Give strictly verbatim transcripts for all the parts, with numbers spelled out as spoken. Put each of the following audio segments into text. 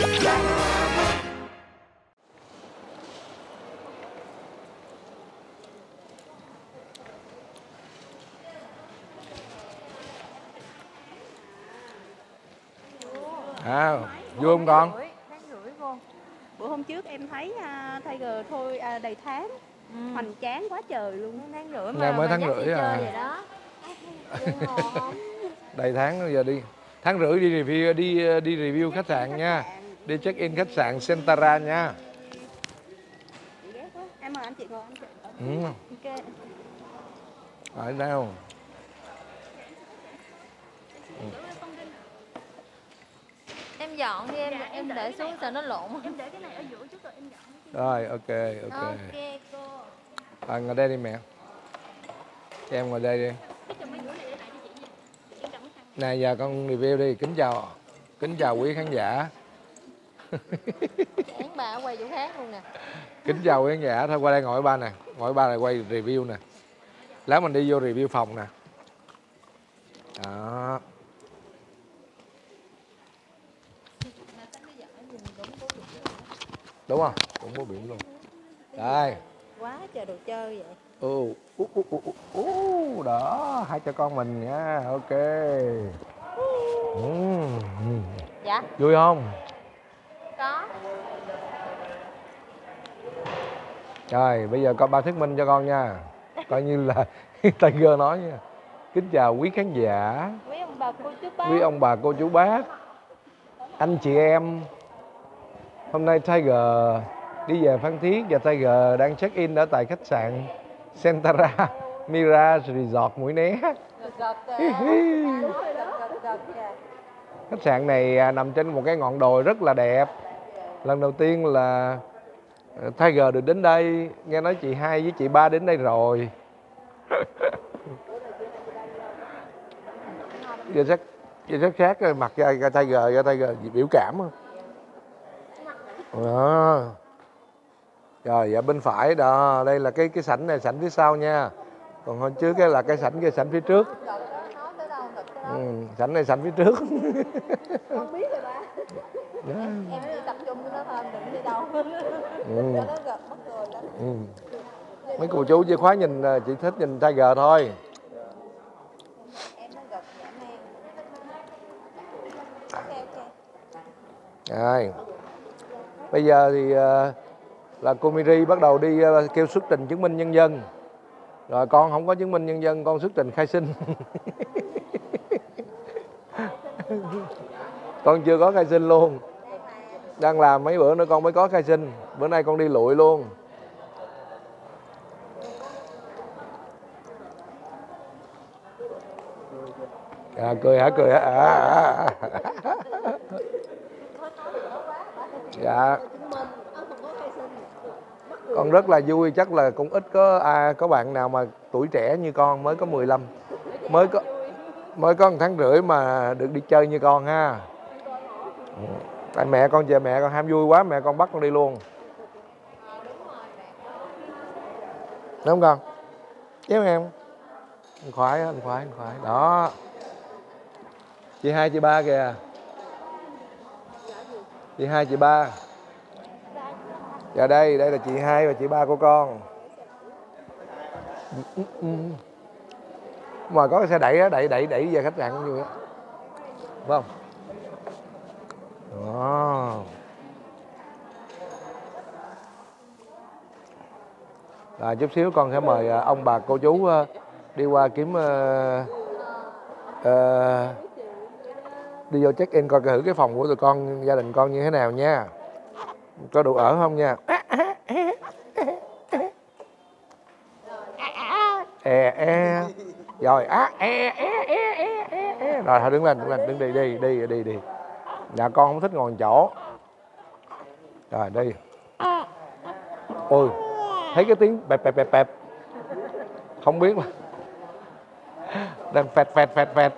À, vui không con? Tháng rưỡi cô. Bữa hôm trước em thấy uh, Tiger thôi uh, đầy tháng, ừ. hoành tráng quá trời luôn. Tháng rưỡi mà, Ngày mới mà tháng rưỡi à. vậy đó. Đầy tháng giờ đi. Tháng rưỡi đi review đi đi review khách sạn nha. Đi check in khách sạn Centara nha. Em mời anh chị ngồi anh chị. Ừ. Ok. Ở đâu? Ừ. Em dọn đi em, dạ, em, em để xuống sợ nó lộn. Em để cái này ở giữa trước rồi em dọn. Rồi, ok, ok. Ok cô. À, ngồi đây đi mẹ. Cho em ngồi đây đi. Này giờ con review đi, kính chào. Kính chào quý khán giả. Chán bà ở quay chỗ khác luôn nè. Kính chào quý khán giả, thôi qua đây ngồi với ba nè. Ngồi với ba này quay review nè. Lát mình đi vô review phòng nè. Đó. Đúng không? Cũng có biển luôn. Đây. Quá trời đồ chơi vậy. Ừ. Uh, uh, uh, uh, uh. Đó, hai cho con mình nha. Ok. Ừ. Dạ. Vui không? Có. Rồi, bây giờ con ba thuyết minh cho con nha. Coi như là Tiger nói nha. Kính chào quý khán giả. Quý ông bà cô chú bác. Quý ông bà cô chú bác. Anh chị em. Hôm nay Tiger đi về Phan Thiết và Tiger đang check in ở tại khách sạn Centara Mirage Resort Mũi Né. Khách sạn này nằm trên một cái ngọn đồi rất là đẹp. Lần đầu tiên là Tiger được đến đây. Nghe nói chị hai với chị ba đến đây rồi. Giờ chắc giờ chắc sát rồi mặt ra Tiger ra Tiger biểu cảm không? Đó. Rồi dạ bên phải đó, đây là cái cái sảnh này, sảnh phía sau nha. Còn hôm trước cái là cái sảnh cái sảnh phía trước. Ừ, sảnh này sảnh phía trước. Không biết rồi ba. Em, em chỉ tập trung cho nó thôi, đừng đi đâu. Ừ. Cho nó gật mất cười lắm. Ừ. Mấy cô chú chìa khóa nhìn chỉ thích nhìn Tiger thôi. Em nó gật dã man. Ok ok. Rồi. Bây giờ thì là cô Miri bắt đầu đi kêu xuất trình chứng minh nhân dân. Rồi con không có chứng minh nhân dân, con xuất trình khai sinh. Con chưa có khai sinh luôn. Đang làm mấy bữa nữa con mới có khai sinh. Bữa nay con đi lụi luôn. À, cười hả, cười hả? À, à, à. Dạ. Con rất là vui, chắc là cũng ít có à, có bạn nào mà tuổi trẻ như con mới có mười lăm, mới có mới có một tháng rưỡi mà được đi chơi như con ha. Tại mẹ con về mẹ con ham vui quá, mẹ con bắt con đi luôn. Đúng không con? Chứ em anh khoái, anh khoái, anh khoái. Đó. Chị hai, chị ba kìa. Chị hai, chị ba. Dạ đây, đây là chị hai và chị ba của con. Mà có cái xe đẩy á, đẩy đẩy đẩy về khách sạn cũng vui á. Đúng không? Đó. Rồi chút xíu con sẽ mời ông bà cô chú đi qua kiếm uh, uh, đi vô check in coi thử cái phòng của tụi con, gia đình con như thế nào nha. Có đủ ở không nha. E e rồi á e e e e e rồi thôi đứng lên, đứng lên, đứng đi đi đi đi đi. Dạ con không thích ngồi chỗ. Rồi đi. Ôi thấy cái tiếng bẹp bẹp bẹp bẹp không biết mà đang phẹt phẹt phẹt phẹt.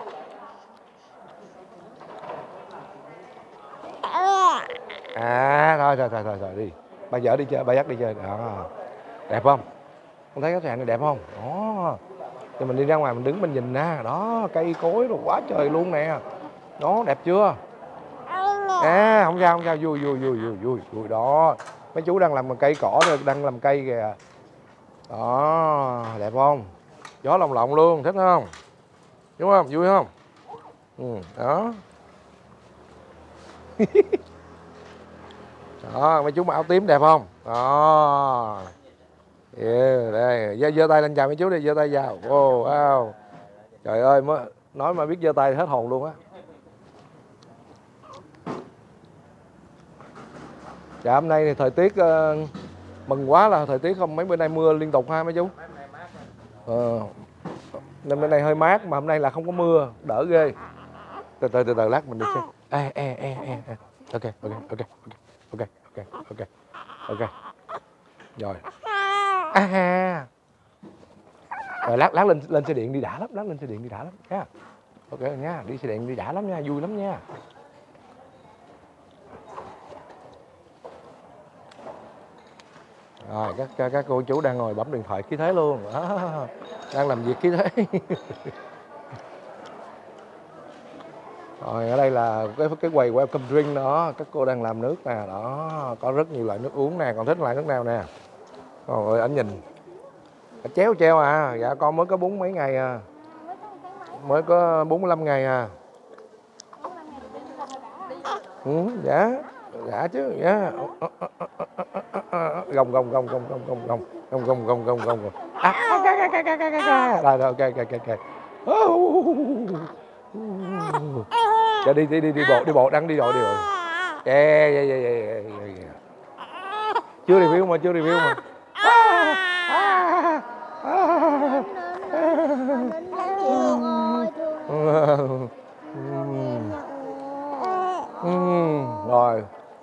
À thôi thôi thôi thôi, thôi đi. Bà vợ đi chơi, bà dắt đi chơi. Đó. Đẹp không? Con thấy khách sạn này đẹp không? Đó. Thì mình đi ra ngoài mình đứng mình nhìn nè. Đó, cây cối rồi quá trời luôn nè. Đó, đẹp chưa? À, không sao, không sao, vui, vui, vui, vui, vui, vui. Đó, mấy chú đang làm cây cỏ rồi, đang làm cây kìa. Đó, đẹp không? Gió lồng lộng luôn, thích không? Đúng không? Vui không? Ừ, đó. Đó, mấy chú mặc áo tím đẹp không? Đó. Yeah, đây, giơ, giơ tay lên chào mấy chú đi, giơ tay chào. Wow, wow. Trời ơi, mới nói mà biết giơ tay hết hồn luôn á. Dạ, hôm nay thì thời tiết uh, mừng quá là thời tiết không, mấy bữa nay mưa liên tục ha mấy chú. Ờ, nên bên này hơi mát mà hôm nay là không có mưa, đỡ ghê. Từ từ từ từ lát mình đi xem. Ê ê ê ê. Ok ok ok ok ok ok ok. Rồi. À. Rồi lát lát lên lên xe điện đi đã lắm, lát lên xe điện đi đã lắm nha. Ok nha, đi xe điện đi đã lắm nha, vui lắm nha. Rồi các, các các cô chú đang ngồi bấm điện thoại khí thế luôn. Đó, đang làm việc khí thế. Rồi ở đây là cái cái quầy welcome drink đó, các cô đang làm nước nè, đó, có rất nhiều loại nước uống nè, còn thích loại nước nào nè. Rồi anh nhìn. Chéo treo à, dạ con mới có bốn mấy ngày à. Mới có bốn mươi lăm ngày à. Ừ, dạ. Dạ chứ, dạ. Gồng gồng gồng gồng gồng gồng gồng gồng gồng gồng gồng gồng. À, rồi rồi ok ok ok. Dạ đi đi đi đi bộ đi bộ đang đi bộ đi bộ. Yeah, yeah, yeah, yeah, yeah. Chưa review mà chưa review mà. Rồi.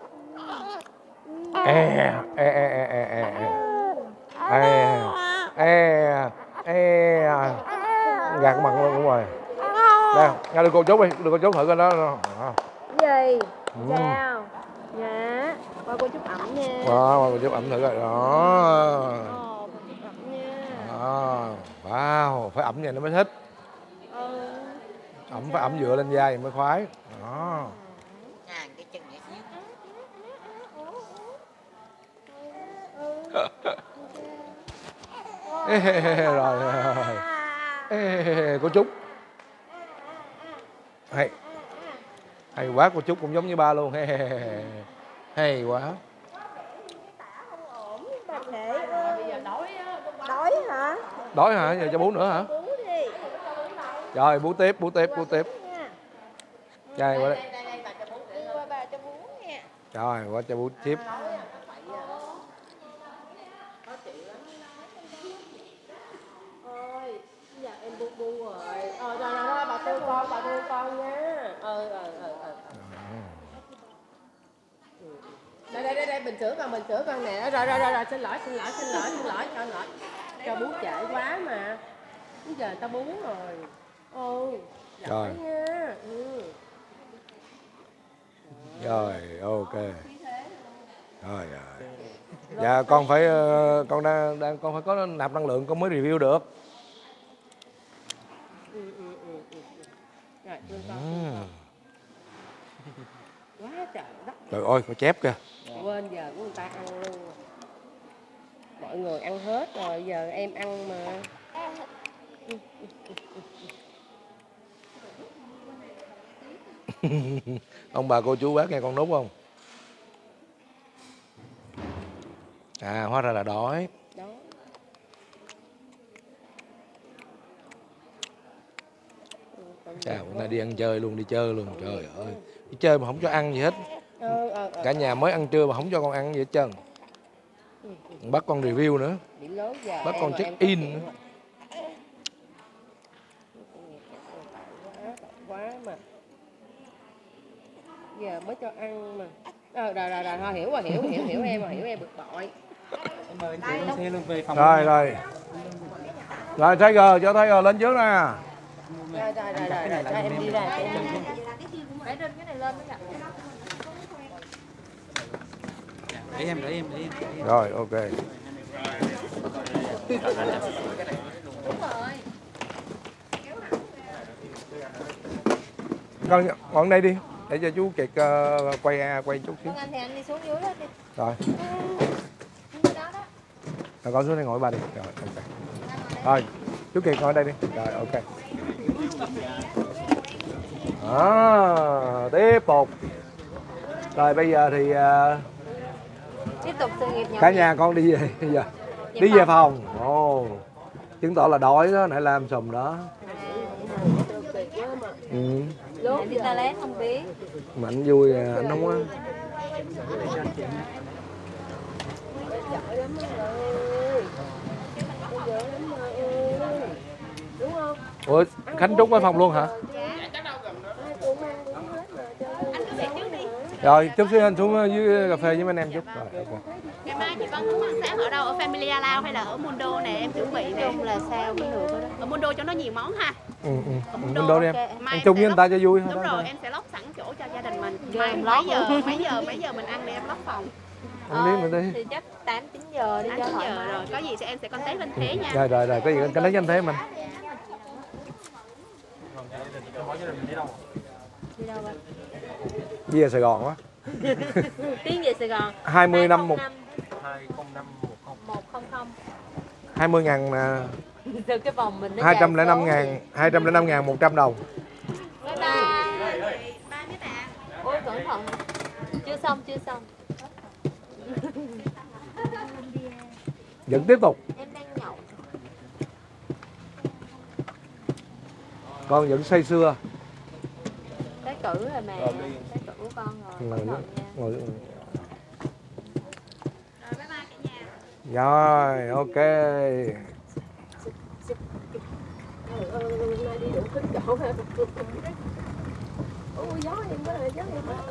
E e e e e e e e gạt mặt luôn. Đúng rồi. Đây, nghe được cô chú đi, được cô chú thử coi đó. Gì? Chào. Dạ. Qua cô chúc ẩm nha. Đó, qua cô chú ẩm thử coi. Đó. Ồ, cô chúc ẩm nha. Đó. Wow, phải ẩm vậy nó mới thích. Ừ. Ẩm phải ẩm dựa lên vai mới khoái. Đó. Ê, rồi rồi. Ê, cô Trúc hay hay quá, cô Trúc cũng giống như ba luôn. Hay quá. Đói hả? Đói hả? Giờ cho bú nữa hả? Rồi bú tiếp, bú tiếp, bú tiếp. Đây qua đây. Rồi qua cho bú tiếp. Em bu bu rồi. Ờ rồi rồi rồi, bà thương con, bà thương con nha. Ờ ờ ờ ờ. Đây đây đây đây, bình sữa con, bình sữa con nè. Rồi rồi rồi rồi, xin lỗi xin lỗi xin lỗi xin lỗi cho lỗi. Cho bú trễ quá mà. Bây giờ tao bú rồi. Ừ. Rồi. Nha. Ừ. Rồi ok. Rồi rồi. Dạ con phải con đang đang con phải có nạp năng lượng con mới review được. Ừ, ừ, ừ, ừ. Rồi, thương con, thương con. Quá trời đất. Trời ơi, có chép kìa. Quên giờ của người ta ăn luôn. Mọi người ăn hết rồi, giờ em ăn mà. Ông bà cô chú bác nghe con nút không? À, hóa ra là đói. Đó. Chà, bữa nay đi ăn chơi luôn, đi chơi luôn. Trời ơi, đi chơi mà không cho ăn gì hết. Ờ, ờ, ờ. Cả nhà mới ăn trưa mà không cho con ăn gì hết trơn. Bắt con review nữa. Bắt con check in nữa. Quá mà. Giờ mới cho ăn mà. Ờ, rồi rồi rồi, thôi hiểu rồi, hiểu hiểu hiểu em rồi, hiểu em bực bội. Em mời anh chị lên xe luôn về phòng. Rồi rồi. Rồi Tiger, cho Tiger lên trước nè. Rồi rồi rồi rồi, rồi cho em đi ra. Phải trên cái này lên mới gặp. Để em, để em, để em. Rồi ok. Con ngọn đây đi. để cho chú Kiệt uh, quay quay chút xíu. Vâng, anh thì anh đi xuống dưới đó đi. Rồi. Đó đó. Rồi con xuống đây ngồi ba đi. Rồi, ok. Rồi, chú Kiệt ngồi đây đi. Rồi, ok. Đó, tiếp tục. Rồi bây giờ thì uh, tiếp tục sự nghiệp nhỏ cả nhà con đi về bây giờ. Về đi phòng. về phòng. Ồ. Chứng tỏ là đói đó, nãy làm sùm đó. Ừ. Lúc đi toilet không biết. Mà anh vui à, anh không á. Ủa, Khánh Trúc ở phòng luôn hả? Rồi, chút xíu anh xuống dưới cà phê với mấy anh em chút. Rồi, ok. Ngày mai chị Vân muốn ăn sáng ở đâu? Ở Familia Lao hay là ở Mundo nè? Em chuẩn bị nè. Chung là sao cũng được đó. Ở Mundo cho nó nhiều món ha. Ừ, ừ. Ở Mundo, Mundo, Mundo đi em. okay. Ăn chung với người ta cho vui thôi. Đúng đó, rồi, thôi. em sẽ lót sẵn chỗ cho gia đình mình. Mai mấy giờ, mấy giờ, mấy giờ mình ăn để em lót phòng. Ăn đi, mình đi. Thì chắc tám chín giờ đi cho thoải mái. Rồi, có gì sẽ em sẽ contact bên Thế nha. Rồi, rồi, rồi, có gì cái lấy danh Thế mình. Đi đâu vậy? Đi về Sài Gòn quá. Tiến về Sài Gòn. hai mươi năm một. hai không năm một không. một không không. hai mươi ngàn nè. Từ cái vòng mình nó hai trăm lẻ năm ngàn, hai trăm lẻ năm ngàn một trăm đồng. Bye bye. Bye mấy bạn. Ôi cẩn thận. Chưa xong, chưa xong. Vẫn tiếp tục. Em đang nhậu. Con vẫn say sưa. Cái cử rồi mà. Cái cử của con rồi. Ngồi nữa. Ngồi. Rồi bye bye cả nhà. Rồi, ok. đi đủ kính chỗ ha. Ôi gió em đó, gió em đó.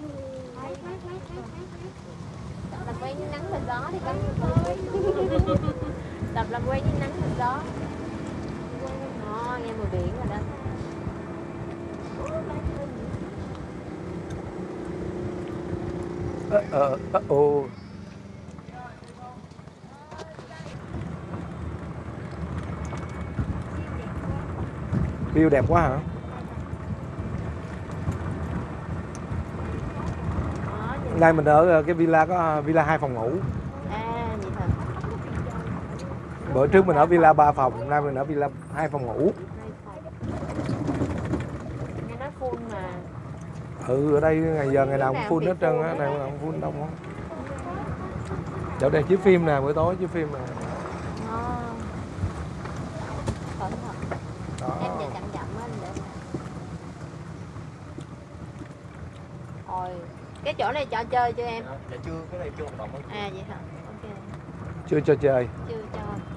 Làm quen với nắng bên đó thì có tập làm quen với nắng bên đó. Đó, nghe mùi biển rồi đó. Ờ, ờ, ờ, ồ. View đẹp quá hả? Đó, nhìn... Nay mình ở cái villa có villa hai phòng ngủ. À, vậy hả? Bữa trước mình ở villa ba phòng, nay mình ở villa hai phòng ngủ. Nghe nói full mà. Ừ, ở đây ngày giờ ngày nào cũng full hết trơn á, này nào cũng full đông á. Chỗ đây chiếu phim nè, buổi tối chiếu phim nè. À. Cẩn thận. Đó. Em chạy chậm chậm anh để. Rồi, cái chỗ này cho chơi chưa em? Dạ chưa, cái này chưa hoạt động. À vậy hả? Ok. Chưa cho chơi. Chưa cho.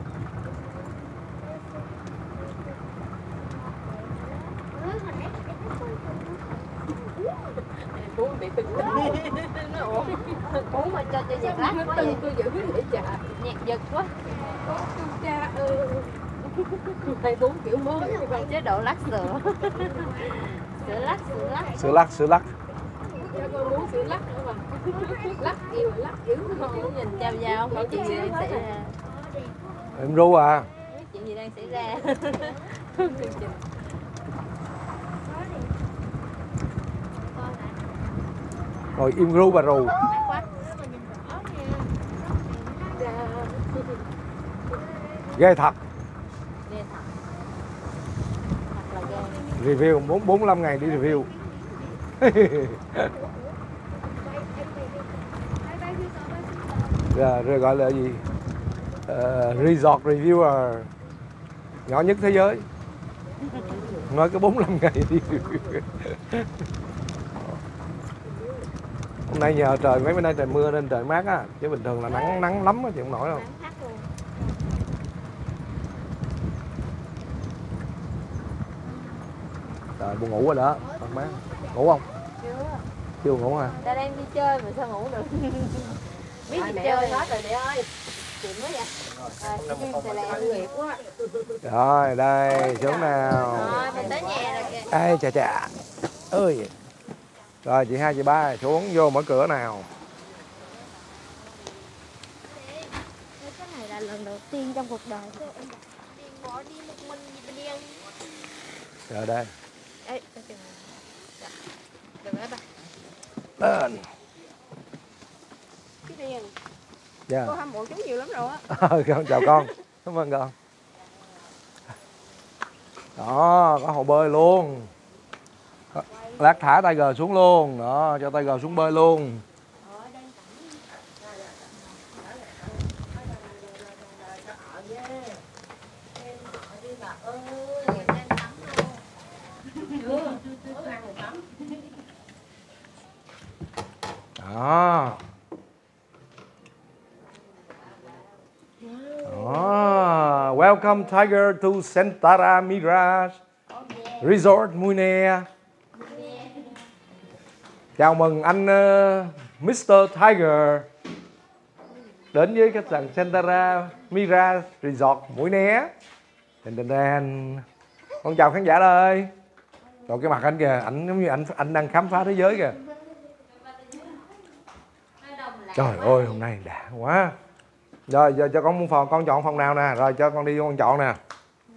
Cú bị tưng Ủa, cú mà cho cho giật lát quá vậy. tôi giữ để trà. Nhạc giật quá. Cha ơi. Đây bốn kiểu mới Chế độ lắc sữa. Sữa lắc, sữa lắc. Sữa lắc, sữa lắc. cho con muốn sữa lắc nữa mà. Lắc yêu lắc yếu Không nhìn trao dao không biết chuyện gì đang xảy ra. Em ru à. Không biết chuyện gì đang xảy ra. Rồi im ru bà rù. Mát quá. Ghê thật. Ghê thật. Thật là ghê. Review bốn bốn mươi lăm ngày đi review. Rồi, rồi gọi là gì? Uh, resort reviewer nhỏ nhất thế giới. Nói có bốn mươi lăm ngày đi review. Hôm nay nhờ trời mấy bữa nay trời mưa nên trời mát á, chứ bình thường là nắng nắng lắm á, chị không nổi đâu. Nắng hắt luôn. Trời buồn ngủ rồi đó, thật mát. Ngủ không? Chưa. Chưa ngủ hả? Ta đang đi chơi mà sao ngủ được. Biết đi chơi hết rồi mẹ ơi. Chuyện mới vậy. Rồi, sẽ là nguyệt quá. Rồi đây, xuống nào. Rồi, mình tới nhà rồi kìa. Ê chà chà. Ơi. Rồi chị hai chị ba xuống vô mở cửa nào. Cái này là lần đầu tiên trong cuộc đời. Tiền bỏ đi một mình gì mà đi ăn. Rồi đây. Ê, Được rồi ba. Lên. Cái điền. Dạ. Cô hâm mộ chú nhiều lắm rồi á. Con chào con. Cảm ơn con. Đó, có hồ bơi luôn. Lát thả Tiger xuống luôn. Đó, cho Tiger xuống bơi luôn. Đó. Đó. Welcome Tiger to Sentara Mirage Resort Mune. Chào mừng anh uh, mít tơ Tiger đến với khách sạn Sentara Mirage Resort Mũi Né. Đền đền đền. Con chào khán giả ơi. Rồi cái mặt anh kìa, ảnh giống như anh anh đang khám phá thế giới kìa. Trời ơi hôm nay đã quá. Rồi giờ cho con mua phòng, con chọn phòng nào nè, rồi cho con đi vô con chọn nè.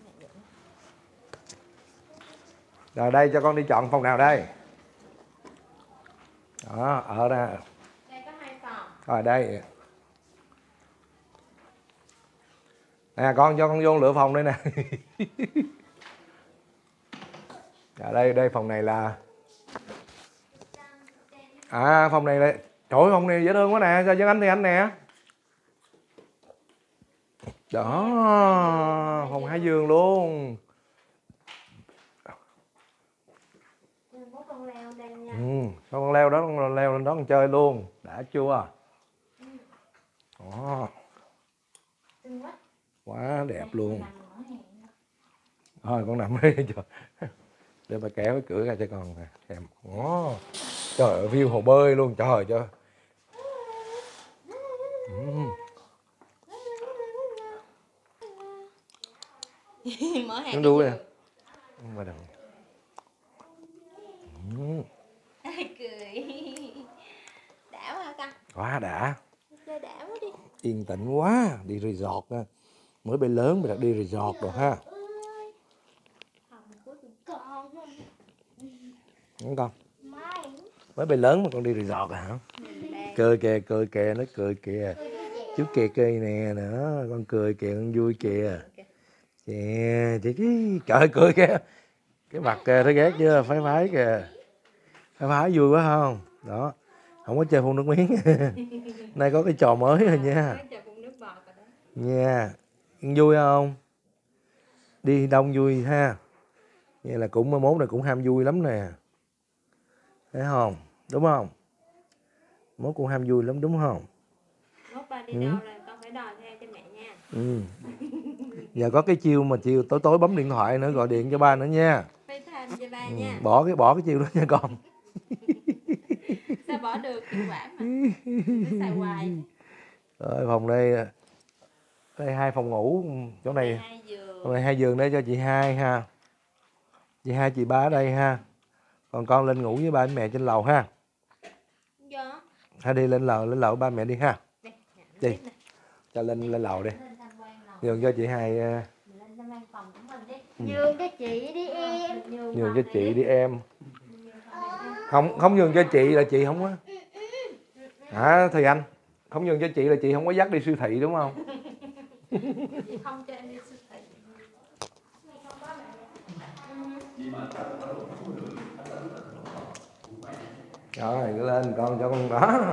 Rồi đây cho con đi chọn phòng nào đây. Đó, ở nè. Đây có hai phòng. Rồi đây. Nè con cho con vô lựa phòng đây nè. Ở đây đây phòng này là à phòng này là trời ơi, phòng này dễ thương quá nè, cho dân anh thì anh nè. Đó, phòng hai giường luôn. Có con leo đây nha. Ừ, con leo đó, con leo lên đó con chơi luôn, đã chưa? Đó. Quá đẹp luôn. Thôi con nằm đi trời. Để bà kéo cái cửa ra cho con nè. Xem. Đó. Trời ơi, view hồ bơi luôn, trời trời. Ừ. Mở hàng. Con đuôi nè. Mà đừng. Ừ. Cười. Đã quá hả con? Quá đã. Chơi đã quá đi. Yên tĩnh quá, đi resort nha. Mới bay lớn mà đã đi resort rồi ha. Đúng con. Mới bay lớn mà con đi resort rồi hả? Cười kìa, cười kìa, nó cười kìa. Chú kìa cười nè, nữa, con cười kìa, con vui kìa. Kìa, chị chị, trời cười kìa. Cái mặt kìa, thấy ghét chưa, phái phái kìa. Phái phái vui quá không? Đó, không có chơi phun nước miếng. Nay có cái trò mới rồi nha. Nha, vui không? Đi đông vui ha. Vậy là cũng mai mốt này cũng ham vui lắm nè. Thấy không? Đúng không? Mốt cũng ham vui lắm đúng không? Mốt ba đi Ừ. đâu là con phải đòi theo cho mẹ nha. Ừ. Giờ có cái chiêu mà chiều tối tối bấm điện thoại nữa, gọi điện cho ba nữa nha. Phải tham cho ba Ừ. nha. Bỏ cái bỏ cái chiêu đó nha con. Sao bỏ được, hiệu quả mà. Cứ xài hoài. Rồi phòng đây đây hai phòng ngủ, chỗ này Hai giường. chỗ này hai giường để cho chị hai ha. Chị hai chị ba ở đây ha. Còn con lên ngủ với ba với mẹ trên lầu ha. Dạ. Hay đi lên lầu lên lầu ba mẹ đi ha. Đây, Đi. Cho lên lên lầu đi. Nhường cho chị hai. Nhường cho chị đi em. Nhường cho chị đi em. Không không nhường cho chị là chị không có. Hả thì anh không nhường cho chị là chị không có dắt đi siêu thị đúng không? Chị không cho em đi siêu thị. Rồi cứ lên con cho con đó.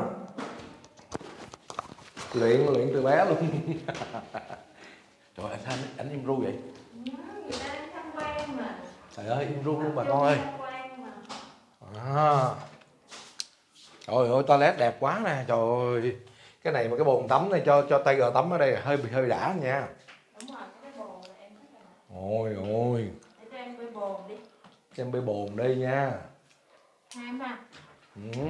Luyện luyện từ bé luôn. Trời ơi sao anh im ru vậy? Trời ơi im ru luôn bà con ơi. À. Trời ơi toilet đẹp quá nè, trời ơi. Cái này mà cái bồn tắm này cho cho Tiger tắm ở đây hơi bị hơi đã nha. Đúng rồi, cái bồn là em thích rồi. Ôi ôi. Để cho em bơi bồn đi. Cho em bơi bồn đây nha. Hai mà. Ừ.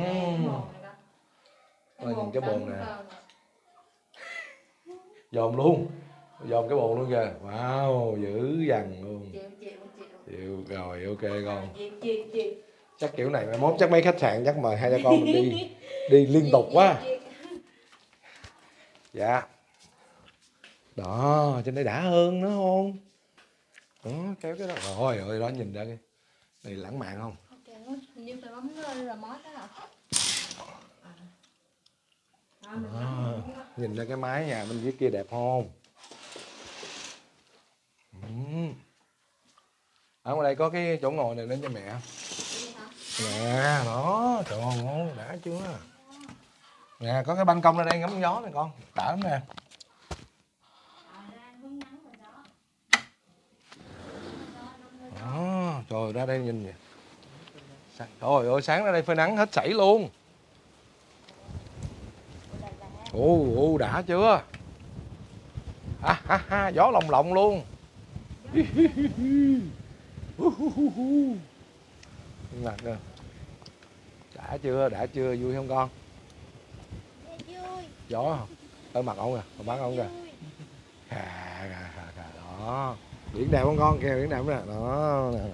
Cái Nhìn cái bồn nè. nè. Dòm luôn. Dòm cái bồn luôn kìa. Wow, dữ dằn luôn. Chịu, chịu, chịu. Chịu rồi, ok con. Chịu, chịu, chịu. Chắc kiểu này mai mốt chắc mấy khách sạn chắc mời hai cha con mình đi đi liên tục quá. Dạ. Đó, trên đây đã hơn nữa không? Đó, kéo cái đó. Rồi ơi đó nhìn ra cái này lãng mạn không? Ok. hình như phải bấm remote đó hả? À, nhìn ra cái mái nhà bên dưới kia đẹp không? Uhm. Ở ngoài đây có cái chỗ ngồi này lên cho mẹ. Nè, đó, trời ơi, đã chưa? Nè, có cái ban công ra đây ngắm gió này con, đã lắm nè. Đó, trời ra đây nhìn nè. Trời ơi, sáng ra đây phơi nắng hết sảy luôn. Ồ, ồ, đã chưa? Ha, ha, ha, gió lồng lộng luôn. Mặt nè. Đã chưa, đã chưa, vui không con? Vui. Gió không? Ở mặt ông kìa, bắn ông kìa. Khà, khà, khà, khà, đó. Biển đẹp không con? Kìa, biển đẹp nè, đó. Nè.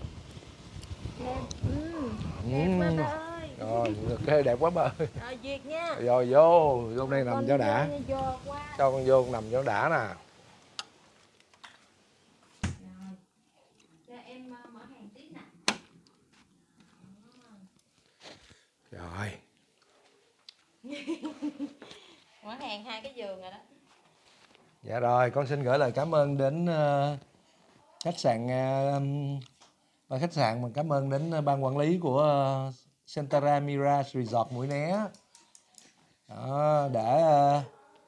Ừ. Đẹp quá ba ơi. Rồi, ok, đẹp quá ba ơi. Rồi, duyệt nha. Rồi, vô, vô đây nằm cho đã. Vô quá. Cho con vô, nằm cho đã nè. Rồi. Mở hàng hai cái giường rồi đó. Dạ rồi, con xin gửi lời cảm ơn đến uh, khách sạn uh, ban khách sạn, mình cảm ơn đến ban quản lý của uh, Centara Mirage Resort Mũi Né. Đó, đã uh,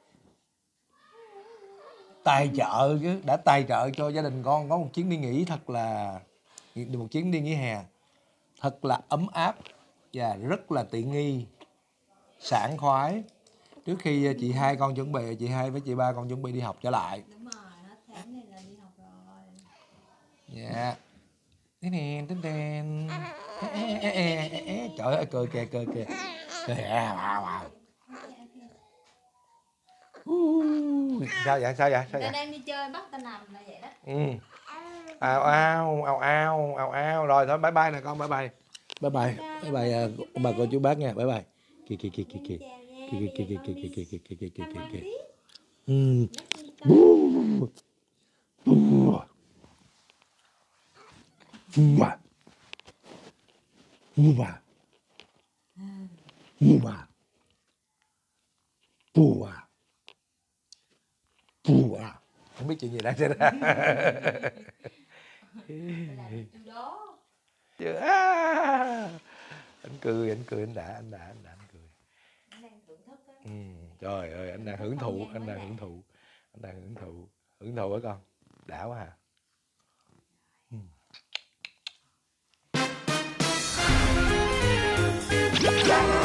tài trợ chứ, đã tài trợ cho gia đình con có một chuyến đi nghỉ thật là một chuyến đi nghỉ hè thật là ấm áp và rất là tiện nghi, sảng khoái. Trước khi chị hai con chuẩn bị, chị hai với chị ba con chuẩn bị đi học trở lại. Đúng rồi, hết tháng này là đi học rồi. Dạ. Thế nè, tên tên. Trời ơi, cười kìa, cười kìa. Cười à, wow, wow. Sao vậy, sao vậy, sao vậy? Ta đang đi chơi bắt ta nằm là vậy đó. Ừ. Ao ao, ao ao, ao ao. Rồi thôi, bye bye nè con, bye bye. Bye bye, bye bye bà cô chú bác nha, bye bye. Kì kì kì kì kì. Kì kì kì kì kì kì kì kì kì kì kì kì kì. Ừ. Bùa. Bùa. Bùa. Bùa. Bùa. Bùa. Bùa. Không biết chuyện gì đang xảy ra. Chưa. À. Anh cười, anh cười, anh đã, anh đã, anh đã, anh cười. Anh đang thưởng thức á. Ừ, trời ơi, anh đang hưởng thụ, anh đang hưởng thụ, anh đang hưởng thụ, hưởng thụ hả con? Đã quá à. Ừ.